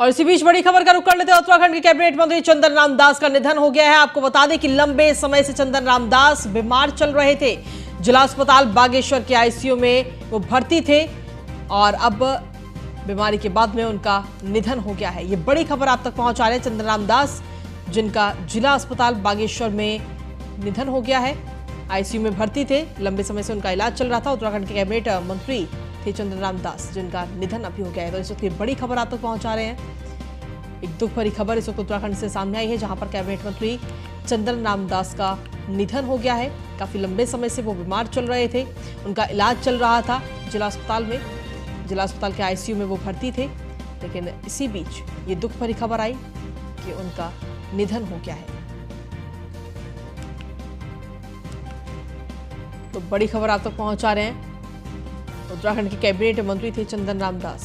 और इसी बीच बड़ी खबर का रुख कर लेते हैं। उत्तराखंड के कैबिनेट मंत्री चंदन राम दास का निधन हो गया है। आपको बता दें कि लंबे समय से चंदन राम दास बीमार चल रहे थे। जिला अस्पताल बागेश्वर के आईसीयू में वो भर्ती थे और अब बीमारी के बाद में उनका निधन हो गया है। ये बड़ी खबर आप तक पहुंचा रहे हैं। चंदन राम दास जिनका जिला अस्पताल बागेश्वर में निधन हो गया है, आईसीयू में भर्ती थे, लंबे समय से उनका इलाज चल रहा था। उत्तराखंड के कैबिनेट मंत्री थे चंदन राम दास जिनका निधन अभी हो गया है। तो इस वक्त ये बड़ी खबर आप तक पहुंचा रहे हैं। एक दुख भरी खबर इस वक्त उत्तराखंड से सामने आई है, जहां पर कैबिनेट मंत्री चंदन राम दास का निधन हो गया है। काफी लंबे समय से वो बीमार चल रहे थे, उनका इलाज चल रहा था जिला अस्पताल में, जिला अस्पताल के आईसीयू में वो भर्ती थे। लेकिन इसी बीच ये दुख भरी खबर आई कि उनका निधन हो गया है। तो बड़ी खबर आप तक पहुंचा रहे हैं। उत्तराखंड के कैबिनेट मंत्री थे चंदन राम दास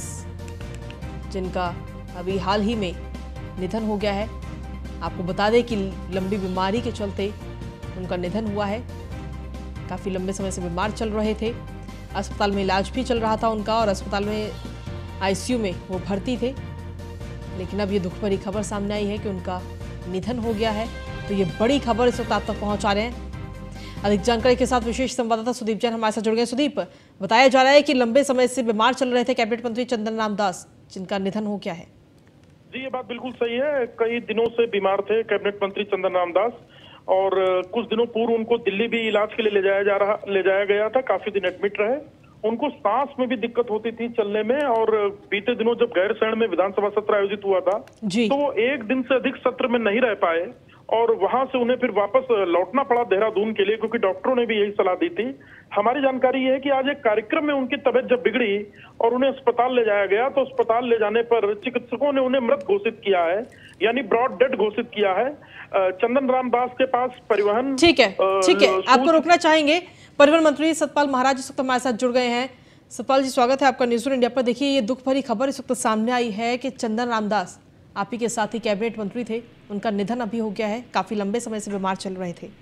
जिनका अभी हाल ही में निधन हो गया है। आपको बता दें कि लंबी बीमारी के चलते उनका निधन हुआ है। काफ़ी लंबे समय से बीमार चल रहे थे, अस्पताल में इलाज भी चल रहा था उनका और अस्पताल में आईसीयू में वो भर्ती थे। लेकिन अब ये दुख भरी खबर सामने आई है कि उनका निधन हो गया है। तो ये बड़ी खबर इस वक्त आप तक पहुंचा रहे हैं। अधिक जानकारी के साथ विशेष संवाददाता सुदीप जैन हमारे साथ जुड़ गए। सुदीप, बताया जा रहा है कि लंबे समय से बीमार चल रहे थे कैबिनेट मंत्री चंदन राम दास जिनका निधन हो गया है। जी, ये बात बिल्कुल सही है। कई दिनों से बीमार थे कैबिनेट मंत्री चंदन राम दास और कुछ दिनों पूर्व उनको दिल्ली भी इलाज के लिए ले जाया गया था। काफी दिन एडमिट रहे। उनको सांस में भी दिक्कत होती थी, चलने में। और बीते दिनों जब गैरसैंण में विधानसभा सत्र आयोजित हुआ था तो वो एक दिन से अधिक सत्र में नहीं रह पाए और वहां से उन्हें फिर वापस लौटना पड़ा देहरादून के लिए, क्योंकि डॉक्टरों ने भी यही सलाह दी थी। हमारी जानकारी ये है कि आज एक कार्यक्रम में उनकी तबीयत जब बिगड़ी और उन्हें अस्पताल ले जाया गया तो अस्पताल ले जाने पर चिकित्सकों ने उन्हें मृत घोषित किया है, यानी ब्रॉड डेड घोषित किया है। चंदन राम दास के पास परिवहन ठीक है आपको रोकना चाहेंगे। परिवहन मंत्री सतपाल महाराज इस वक्त हमारे साथ जुड़ गए हैं। सतपाल जी, स्वागत है आपका न्यूज़ इंडिया पर। देखिए, ये दुख भरी खबर इस वक्त सामने आई है कि चंदन राम दास आप ही के साथ ही कैबिनेट मंत्री थे, उनका निधन अभी हो गया है। काफी लंबे समय से बीमार चल रहे थे।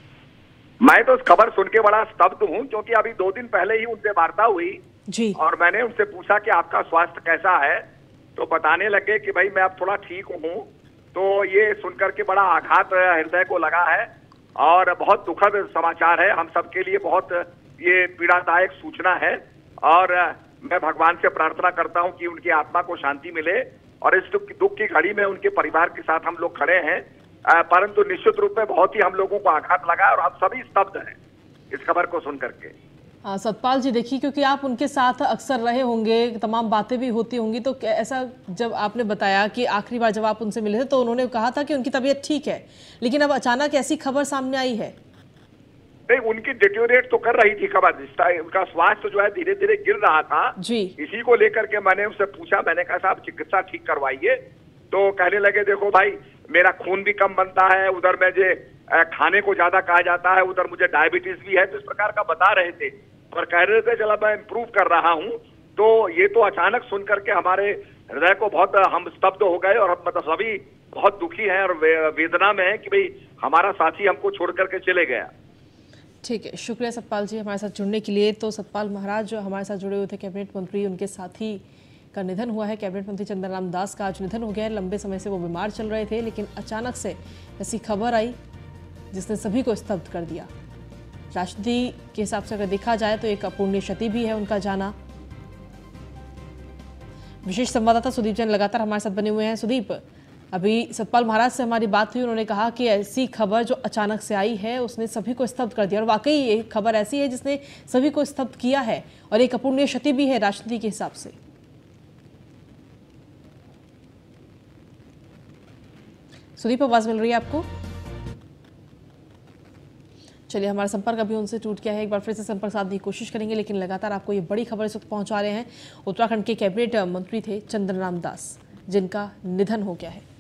मैं तो इस खबर सुन के बड़ा स्तब्ध हूं, क्योंकि अभी 2 दिन पहले ही उनसे वार्ता हुई जी और मैंने उनसे पूछा कि आपका स्वास्थ्य कैसा है, तो बताने लगे कि भाई मैं अब थोड़ा ठीक हूं। तो ये सुनकर के बड़ा आघात हृदय को लगा है और बहुत दुखद समाचार है। हम सबके लिए बहुत ये पीड़ादायक सूचना है और मैं भगवान से प्रार्थना करता हूं कि उनकी आत्मा को शांति मिले। और इस दुख की घड़ी में उनके परिवार के साथ हम लोग खड़े हैं, परंतु निश्चित रूप में बहुत ही हम लोगों को आघात लगा और हम सभी स्तब्ध हैं इस खबर को सुन करके। सतपाल जी, देखिए, क्योंकि आप उनके साथ अक्सर रहे होंगे, तमाम बातें भी होती होंगी, तो ऐसा जब आपने बताया कि आखिरी बार जब आप उनसे मिले थे तो उन्होंने कहा था कि उनकी तबीयत ठीक है, लेकिन अब अचानक ऐसी खबर सामने आई है। नहीं, उनकी डिटोरेट तो कर रही थी खबर, उनका स्वास्थ्य जो है धीरे धीरे गिर रहा था जी। इसी को लेकर के मैंने उनसे पूछा, मैंने कहा साहब चिकित्सा ठीक करवाइए। तो कहने लगे देखो भाई, मेरा खून भी कम बनता है, उधर मुझे खाने को ज्यादा कहा जाता है, उधर मुझे डायबिटीज भी है, तो इस प्रकार का बता रहे थे और कह रहे थे चला मैं इम्प्रूव कर रहा हूँ। तो ये तो अचानक सुन करके हमारे हृदय को बहुत हम स्तब्ध हो गए और मतलब सभी बहुत दुखी हैं और वेदना में है कि भाई हमारा साथी हमको छोड़ करके चले गया। ठीक है, शुक्रिया सतपाल जी हमारे साथ जुड़ने के लिए। तो सतपाल महाराज जो हमारे साथ जुड़े हुए थे कैबिनेट मंत्री, उनके साथी का निधन हुआ है। कैबिनेट मंत्री चंदन राम दास का आज निधन हो गया है। लंबे समय से वो बीमार चल रहे थे, लेकिन अचानक से ऐसी खबर आई जिसने सभी को स्तब्ध कर दिया। राजनीति के हिसाब से अगर देखा जाए तो एक अपूर्णीय क्षति भी है उनका जाना। विशेष संवाददाता सुदीप जैन लगातार हमारे साथ बने हुए हैं। सुदीप, अभी सतपाल महाराज से हमारी बात हुई, उन्होंने कहा कि ऐसी खबर जो अचानक से आई है उसने सभी को स्तब्ध कर दिया और वाकई ये खबर ऐसी है जिसने सभी को स्तब्ध किया है और एक अपूर्णीय क्षति भी है राजनीति के हिसाब से। सुदीप, आवाज मिल रही है आपको? चलिए, हमारा संपर्क अभी उनसे टूट गया है। एक बार फिर से संपर्क साधने की कोशिश करेंगे, लेकिन लगातार आपको ये बड़ी खबर इस वक्त पहुंचा रहे हैं। उत्तराखंड के कैबिनेट मंत्री थे चंदन राम दास जिनका निधन हो गया है।